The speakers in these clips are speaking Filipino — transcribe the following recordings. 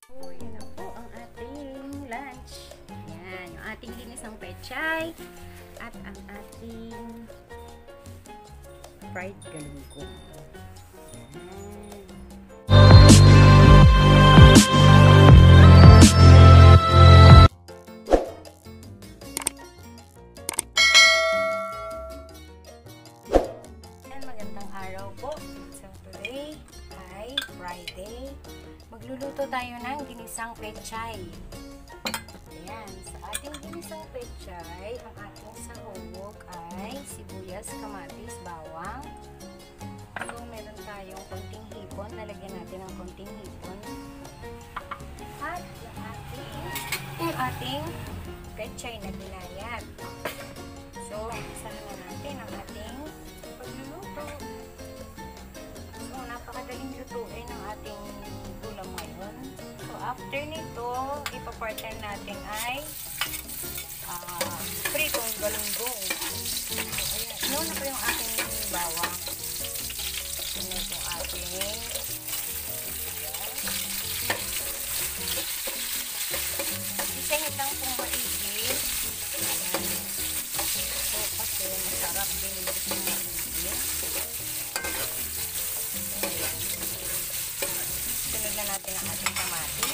So, yan na po ang ating lunch. Yan, yung ating ginisang pechay at ang ating fried galunggong. Magandang araw po. So today ay Friday. Magluluto tayo ng ginisang pechay. Ayan, sa ating ginisang pechay, ang ating sahog ay sibuyas, kamatis, bawang. So meron tayong konting hipon. Lalagyan natin ng konting hipon. At yung ating pechay na binayat. So, isahan na natin ang ating pagluluto. So, napakadaling lutuin ang ating ulam ngayon. So, after nito, ipapartner natin ay pritong galunggong. So, ayan. Inuna ko yung ating bawang. Ito yung ating isingit lang kung maigil. So, kasi masarap din yung gusto maigil. Sunod na natin ang ating kamatis.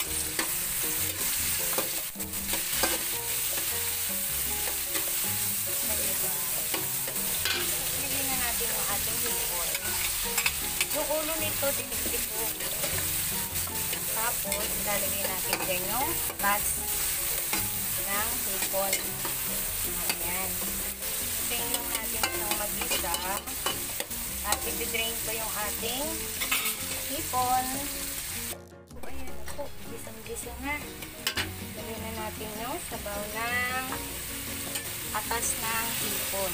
Lagyan na natin ang ating hipon. Yung ulo nito, dinikipog. Tapos, lalagay natin dyan yung bats ng hipon. Ayan. Tingnan lang natin itong mag-isa. At i-drain ko yung ating hipon. So, ayan po. Gisang-gisa na. Lagyan na natin yung sabaw ng atas ng hipon.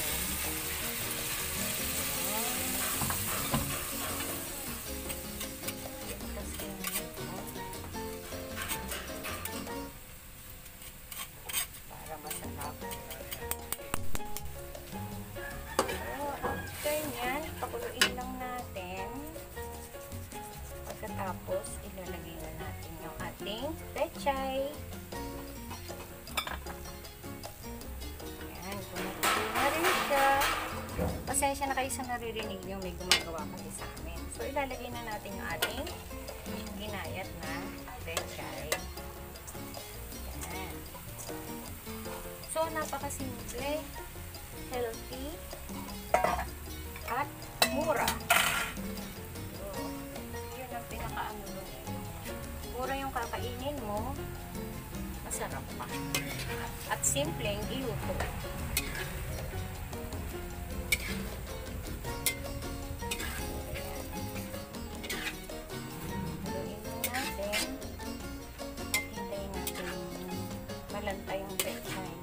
Pakuluin lang natin. Pagkatapos, ilalagay na natin yung ating pechay. Ayan, kumukulo na rin siya. Pasensya na kayo sa naririnig nyo, may gumagawa kasi sa amin. So, ilalagay na natin yung ating ginayat na pechay. Ayan. So, napakasimple, healthy, at mura. So, yun ang pinaka-ano doon. Mura yung kakainin mo, masarap pa. At simpleng iluto. Haluin lang natin. At hintayin natin malantay yung pechay.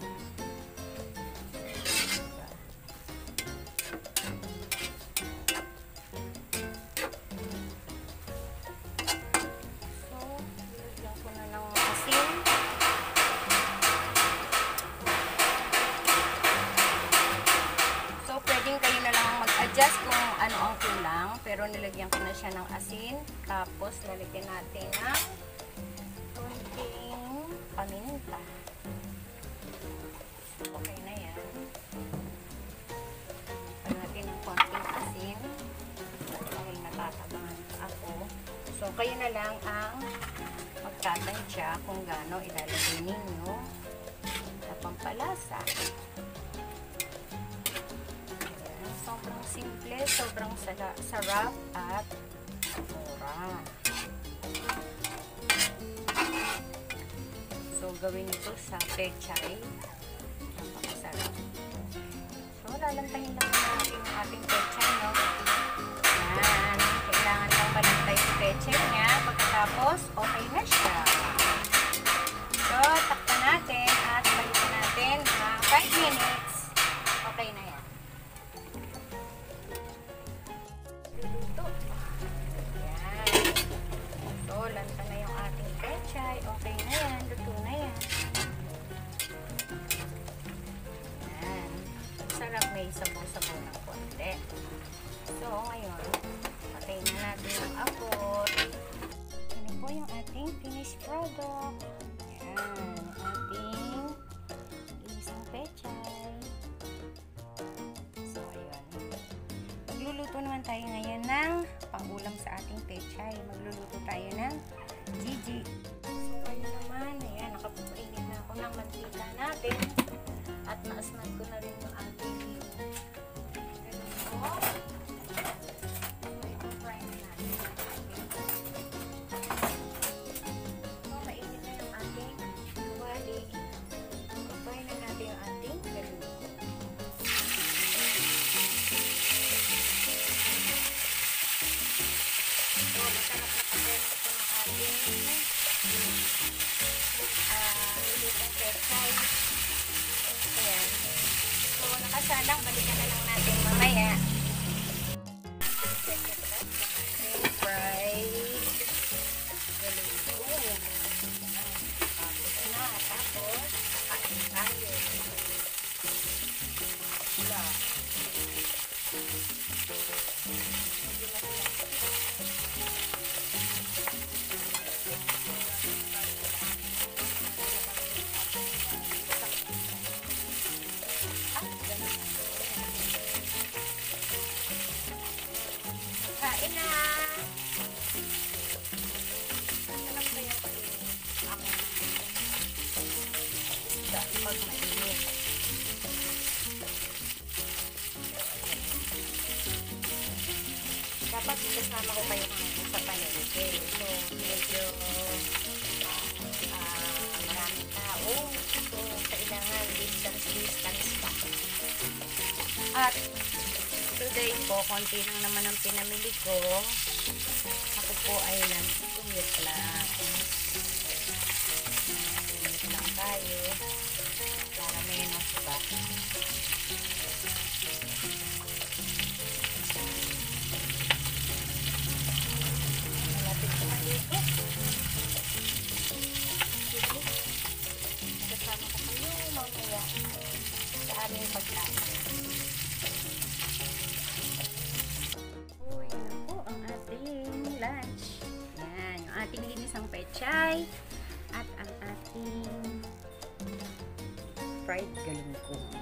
Kayo na lang mag-adjust kung ano ang kulang, pero nilagyan ko na siya ng asin. Tapos lalagyan natin ng konting paminta. Okay na yan. Pag natin ng konting asin dahil natatabangan ako. So kayo na lang ang magtatansya kung gaano ilalagay ninyo na pampalasa. Sobrang simple, sobrang sarap at mura. So, gawin ito sa pechay. Napakasarap. So, lalantayin lang natin yung ating pechay, no? Yan. Kailangan lang balantay yung pechay niya. Pagkatapos, okay na siya. So, takpan natin at balikan natin na 5 minutes. Okay na yan. Luto. Yan. So, lanta na yung ating pechay. Okay na yan. Luto na yan. Yan. Sarap, may sabaw-sabaw ng konti. So, ngayon, patayin na natin yung apoy. Ano po, po yung ating finished product. Ayan, ating ginisang pechay. So, ayun. Magluluto naman tayo ngayon ng pangulam sa ating pechay. Magluluto tayo ng Gigi. So, ayun naman. Ayan, nakapainit na ako ng mantika natin. At naasnan ko na rin yung ating nakasalang, balikan na lang natin mamaya. Fry galunggong. Tapos kain tayo. Wala. Kain na! Sarap ba yung isda pag mainit? Dapat kasama ko kayo sa palengke. So, medyo maraming tao. So, kailangan distance pa. At today po, konti lang naman ang pinamili ko. Ako po ay nag-sumit lang. Sumit lang tayo. Para menos pa. Malapit ko malito. Sige. Kasama ko kayo mamaya sa aming pagkain. Lunch. Yan, yung ating ginisang pechay at ang ating fried galunggong.